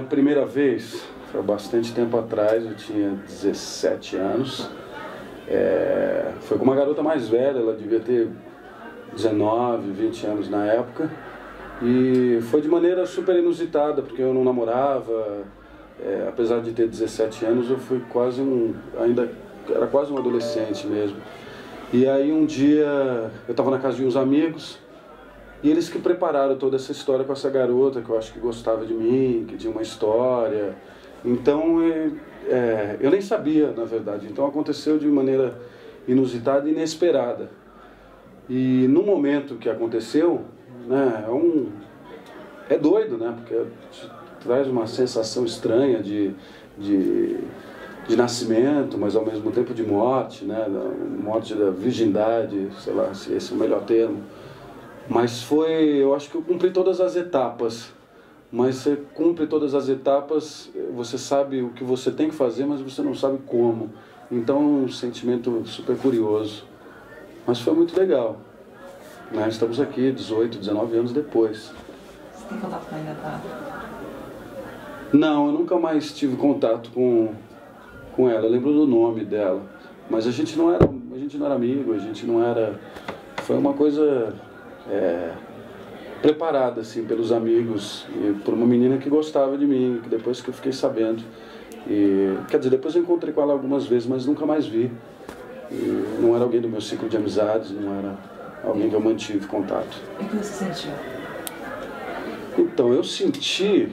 primeira vez foi há bastante tempo atrás, eu tinha 17 anos. Foi com uma garota mais velha, ela devia ter 19, 20 anos na época. E foi de maneira super inusitada, porque eu não namorava. Apesar de ter 17 anos, eu fui quase era quase um adolescente mesmo. E aí um dia eu estava na casa de uns amigos, e eles que prepararam toda essa história com essa garota, que eu acho que gostava de mim, que tinha uma história. Então, eu nem sabia, na verdade. Então aconteceu de maneira inusitada e inesperada. E no momento que aconteceu, né, é doido, né? Porque traz uma sensação estranha de nascimento, mas ao mesmo tempo de morte, né? Morte da virgindade, sei lá se esse é o melhor termo. Mas eu acho que eu cumpri todas as etapas. Mas você cumpre todas as etapas, você sabe o que você tem que fazer, mas você não sabe como. Então é um sentimento super curioso. Mas foi muito legal. Né? Estamos aqui 18, 19 anos depois. Você tem contato com ela ainda, tá? Não, eu nunca mais tive contato com ela. Eu lembro do nome dela. Mas a gente não era amigo, a gente não era... Foi uma coisa preparada, assim, pelos amigos e por uma menina que gostava de mim, que depois que eu fiquei sabendo. Quer dizer, depois eu encontrei com ela algumas vezes, mas nunca mais vi. E não era alguém do meu ciclo de amizades, não era alguém que eu mantive contato. E o que você sentiu? Então, eu senti...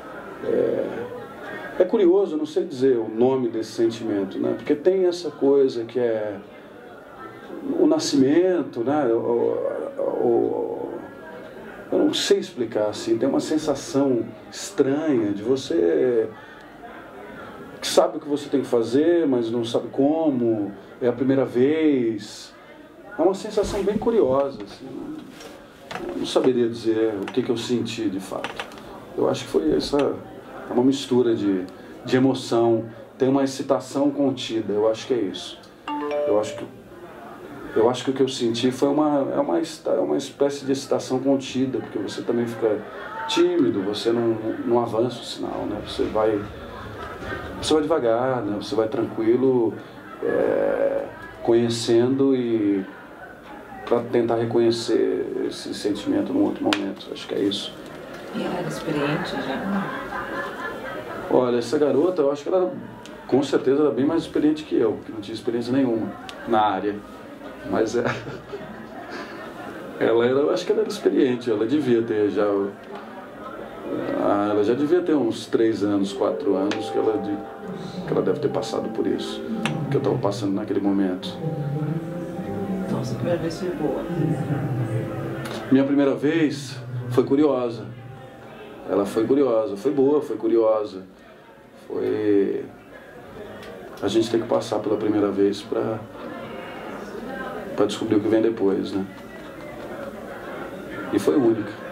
É curioso, eu não sei dizer o nome desse sentimento, né? Porque tem essa coisa que é o nascimento, né? Eu não sei explicar, assim, tem uma sensação estranha de você que sabe o que você tem que fazer, mas não sabe como, é a primeira vez. É uma sensação bem curiosa, assim, eu não saberia dizer o que eu senti de fato. Eu acho que foi é uma mistura de emoção, tem uma excitação contida, eu acho que é isso. Eu acho que o que eu senti foi uma espécie de excitação contida, porque você também fica tímido, você não avança o sinal, né? Você vai devagar, né? Você vai tranquilo, conhecendo e para tentar reconhecer esse sentimento num outro momento. Acho que é isso. E ela era experiente já? Olha, essa garota, eu acho que ela com certeza era bem mais experiente que eu, que não tinha experiência nenhuma na área. Mas eu acho que ela era experiente, ela devia ter já... Ela já devia ter uns 3 anos, 4 anos que ela deve ter passado por isso, que eu estava passando naquele momento. Então, sua primeira vez foi boa? Minha primeira vez foi curiosa. Ela foi curiosa, foi boa, foi curiosa. A gente tem que passar pela primeira vez para descobrir o que vem depois, né? E foi única.